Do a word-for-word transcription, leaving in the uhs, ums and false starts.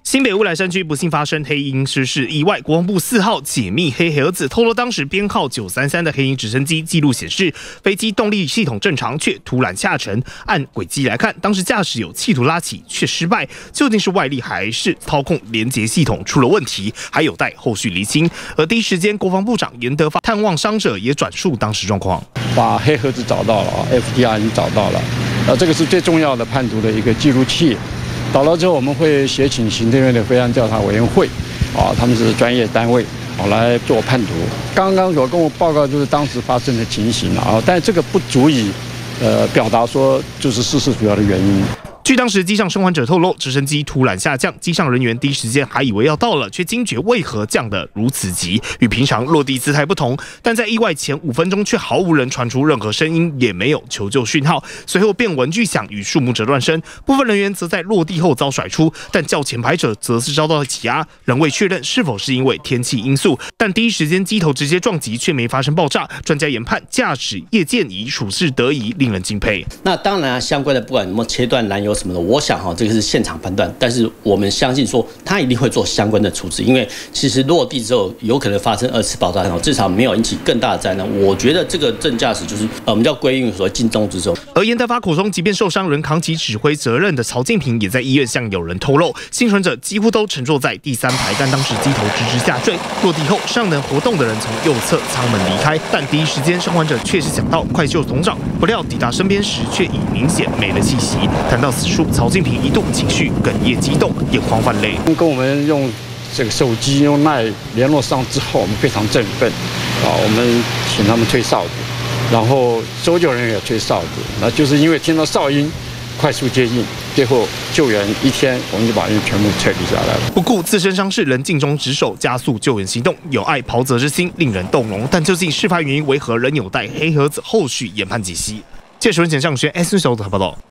新北乌来山区不幸发生黑鹰失事意外，国防部四号解密黑盒子，透露当时编号九三三的黑鹰直升机记录显示，飞机动力系统正常，却突然下沉。按轨迹来看，当时驾驶有企图拉起，却失败。究竟是外力还是操控连结系统出了问题，还有待后续厘清。而第一时间，国防部长严德发探望伤者，也转述当时状况， 把黑盒子找到了 ，F D R 已经找到了，呃，这个是最重要的判读的一个记录器。 找到之后，我们会协请行政院的飞安调查委员会，啊，他们是专业单位，好来做判读。刚刚有跟我报告就是当时发生的情形啊，但这个不足以，呃，表达说就是失事主要的原因。 据当时机上生还者透露，直升机突然下降，机上人员第一时间还以为要到了，却惊觉为何降得如此急，与平常落地姿态不同。但在意外前五分钟，却毫无人传出任何声音，也没有求救讯号。随后便闻巨响，与树木折断声。部分人员则在落地后遭甩出，但较前排者则是遭到了挤压，仍未确认是否是因为天气因素。但第一时间机头直接撞击，却没发生爆炸。专家研判，驾驶叶建仪处事得宜，令人敬佩。 那当然啊，相关的不管什么切断燃油。 什么的，我想哈，这个是现场判断，但是我们相信说他一定会做相关的处置，因为其实落地之后有可能发生二次爆炸，至少没有引起更大的灾难。我觉得这个正驾驶就是呃我们叫归运所谓尽忠职守。 而严德发口中，即便受伤仍扛起指挥责任的曹建平，也在医院向友人透露，幸存者几乎都乘坐在第三排，但当时机头直直下坠，落地后尚能活动的人从右侧舱门离开，但第一时间生还者确实想到快救总长，不料抵达身边时却已明显没了气息。谈到此处，曹建平一度情绪哽咽激动，眼眶泛泪。 跟我们用这个手机用赖联络上之后，我们非常振奋啊！我们请他们吹哨子，然后搜救人员也吹哨子，那就是因为听到哨音，快速接应，最后救援一天，我们就把人全部撤离下来了。 不顾自身伤势，仍尽忠职守，加速救援行动，有爱袍泽之心，令人动容。但究竟事发原因为何，仍有待黑盒子后续研判解析。记者陈显向轩 S N 小组报道。